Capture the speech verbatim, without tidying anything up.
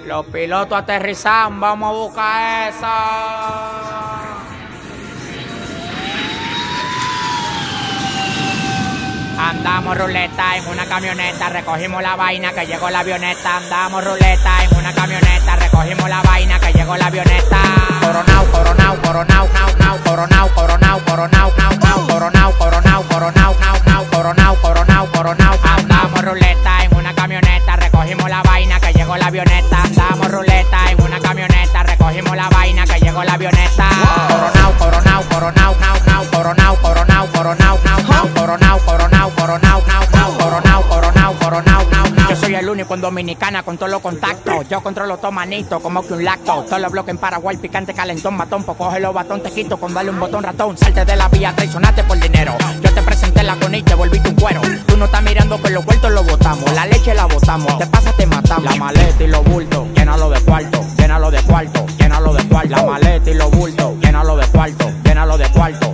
Los pilotos aterrizan, vamos a buscar eso. Andamos ruleta en una camioneta, recogimos la vaina que llegó la avioneta. Andamos ruleta en una camioneta, recogimos la vaina que llegó la avioneta. Coronao, coronao, coronao, nao, nao, coronao, coronao, coronao, nao, nao, coronao, coronao, coronao, nao, nao, coronao, coronao, coronao. Andamos ruleta en una camioneta, recogimos la vaina que llegó la avioneta. Andamos ruleta en una camioneta, recogimos la vaina que llegó la avioneta. Coronao, coronao, coronao, nao, nao, coronao, coronao, coronao, nao, nao, coronao, coronao, coronao, nao, nao, coronao, coronao, coronao, nao, nao. Yo soy el único en Dominicana con todos los contactos. Yo controlo todo manito como que un lacto. Todos los bloques en Paraguay, picante, calentón, matón. Pues coge los batón, te quito con darle un botón ratón. Salte de la vía, traicionaste por dinero. Yo te presenté la con y te volviste un cuero. Tú no estás mirando que los vueltos los botamos. La leche la botamos, te pasa, te matamos. La maleta y los bultos, llénalo de cuarto, llénalo de cuarto, llénalo de cuarto. La maleta y los bultos, llénalo de cuarto, llénalo de cuarto.